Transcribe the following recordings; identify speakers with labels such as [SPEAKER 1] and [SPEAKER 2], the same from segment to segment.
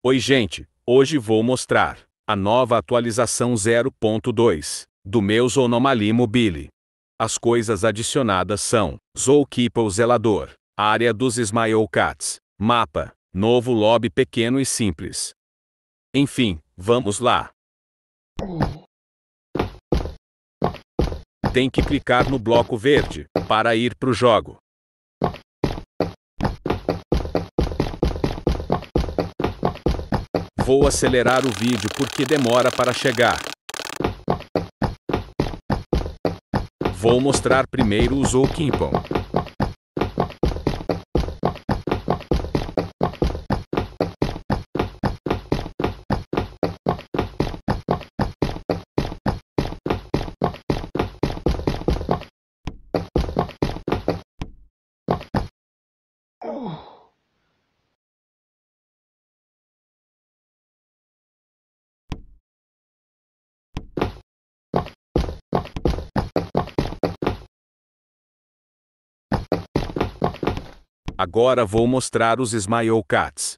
[SPEAKER 1] Oi gente, hoje vou mostrar a nova atualização 0.2 do meu Zoonomaly Mobile. As coisas adicionadas são Zookeeper o Zelador, área dos Smile Cats, mapa, novo lobby pequeno e simples. Enfim, vamos lá. Tem que clicar no bloco verde para ir pro jogo. Vou acelerar o vídeo porque demora para chegar. Vou mostrar primeiro o Zookeeper. Agora vou mostrar os Smile Cats.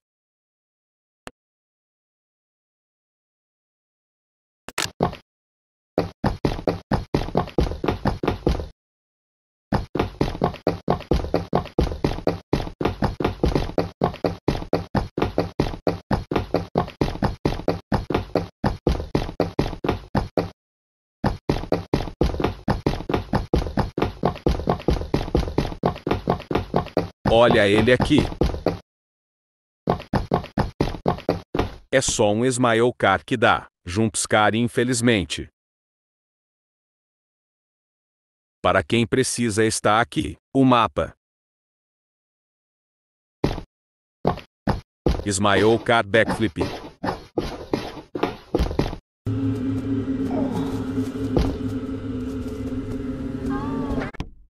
[SPEAKER 1] Olha ele aqui. É só um Smile Cat que dá jumpscare infelizmente. Para quem precisa está aqui o mapa. Smile Cat Backflip.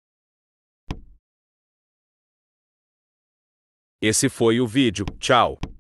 [SPEAKER 1] Esse foi o vídeo, tchau.